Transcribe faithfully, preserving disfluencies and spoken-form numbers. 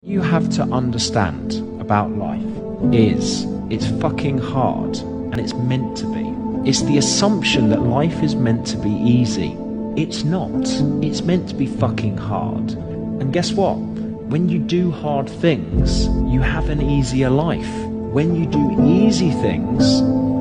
You have to understand about life is it's fucking hard and it's meant to be. It's the assumption that life is meant to be easy. It's not. It's meant to be fucking hard. And guess what? When you do hard things, you have an easier life. When you do easy things,